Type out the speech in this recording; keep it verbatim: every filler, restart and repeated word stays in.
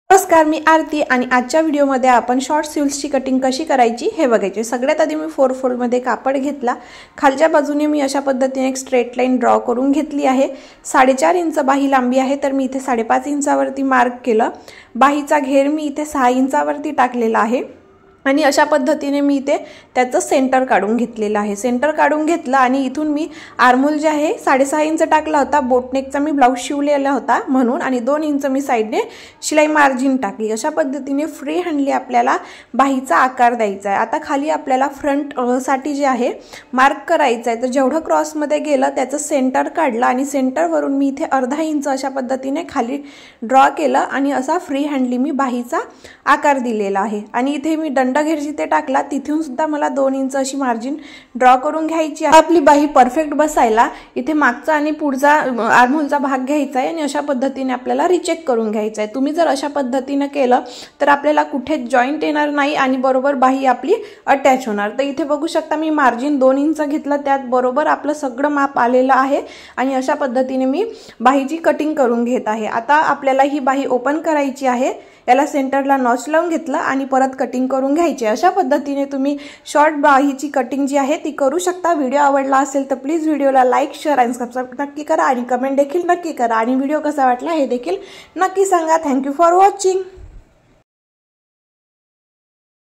नमस्कार, मी आरती आणि आजच्या व्हिडिओमध्ये आपण शॉर्ट स्लीव्सची कटिंग कशी करायची हे बघायचे। सगळ्यात आधी मी फोर फोल्ड मध्ये कापड घेतला। खालच्या बाजूने मी अशा पद्धतीने एक स्ट्रेट लाईन ड्रॉ करून घेतली आहे। साडेचार इंच बाही लांबी आहे, तर मी इथे साडेपाच इंचावरती मार्क केलं। बाहीचा घेर मी इथे सहा इंचावरती टाकलेला आहे आणि अशा पद्धतीने मी इथे त्याचं सेंटर काढून घेतलेलं आहे। सेंटर काढून घेतलं आणि इथून मी आर्महोल जे आहे साडेसहा इंच टाकला होता। बोटनेकचा मी ब्लाउज शिवलेला होता म्हणून, आणि दोन इंच मी साइडने शिलाई मार्जिन टाकली। अशा पद्धतीने फ्री हँडली आपल्याला बाहीचा आकार द्यायचा आहे। आता खाली आपल्याला फ्रंट साठी जे आहे मार्क करायचं आहे, तर जेवढं क्रॉस मध्ये गेलं त्याचं सेंटर काढलं आणि सेंटर वरून मी इथे अर्धा इंच अशा पद्धतीने खाली ड्रॉ केलं आणि असा फ्री हँडली मी बाहीचा आकार दिलेला आहे। आणि इथे मी दंड घेर जिथे टाकला तिथून सुद्धा मला दोन इंच अशी मार्जिन ड्रॉ करून घ्यायची आहे। आपली बाही परफेक्ट बसायला इथे मागचा आणि पुढचा आर्महोलचा भाग घ्यायचा आहे आणि अशा पद्धतीने आपल्याला रिचेक करून घ्यायचा आहे। तुम्ही जर अशा पद्धतीने केलं तर आपल्याला कुठे जॉइंट येणार नाही आणि बरोबर बाही आपली अटॅच होणार। तर इथे बघू शकता मी मार्जिन दोन इंच घेतलं, त्यात बरोबर आपलं सगळं माप आलेलं आहे आणि अशा पद्धतीने मी बाहीची कटिंग करून घेत आहे। आता आपल्याला ही बाही ओपन करायची आहे। याला सेंटरला नॉच लावून घेतलं आणि परत कटिंग करून घ्यायची। अशा पद्धतीने तुम्ही शॉर्ट बाहीची कटिंग जी आहे ती करू शकता। व्हिडिओ आवडला असेल तर प्लीज व्हिडिओला लाईक, शेअर आणि सबस्क्राइब नक्की करा आणि कमेंट देखील नक्की करा आणि व्हिडिओ कसा वाटला हे देखील नक्की सांगा। Thank you for watching.